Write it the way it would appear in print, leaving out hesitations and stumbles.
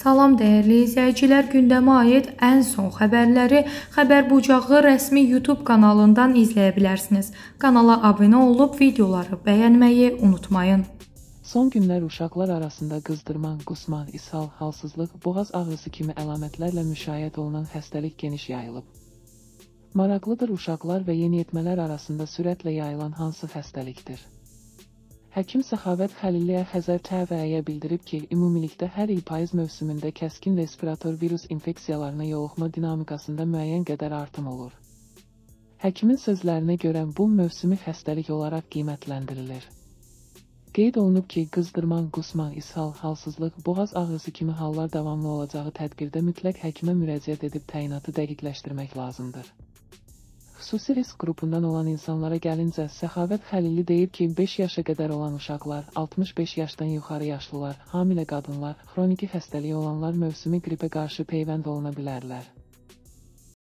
Salam dəyərli izləyicilər, gündəmə aid ən son xəbərləri Xəbər Bucağı rəsmi YouTube kanalından izləyə bilərsiniz. Kanala abunə olub videoları bəyənməyi unutmayın. Son günlər uşaqlar arasında qızdırma, qusma, ishal, halsızlıq, boğaz ağrısı kimi əlamətlərlə müşahidə olunan xəstəlik geniş yayılıb. Maraqlıdır, uşaqlar və yeniyetmələr arasında sürətlə yayılan hansı xəstəlikdir? Həkim Səxavət Xəlilliyə Xəzər TV'yə bildirib ki, ümumilikdə hər il payız mövsümündə kəskin respirator virus infeksiyalarına yoluxma dinamikasında müəyyən qədər artım olur. Həkimin sözlərinə görə bu mövsümi xəstəlik olaraq qiymətləndirilir. Qeyd olunub ki, qızdırma, qusma, ishal, halsızlıq, boğaz ağrısı kimi hallar davamlı olacağı təqdirdə mütləq həkimə müraciət edib təyinatı dəqiqləşdirmək lazımdır. Xüsusi risk qrupundan olan insanlara gəlincə, Səxavət Xəlilli deyib ki, 5 yaşa qədər olan uşaqlar, 65 yaşdan yuxarı yaşlılar, hamilə qadınlar, xroniki xəstəliyi olanlar mövsümi qripə qarşı peyvənd oluna bilərlər.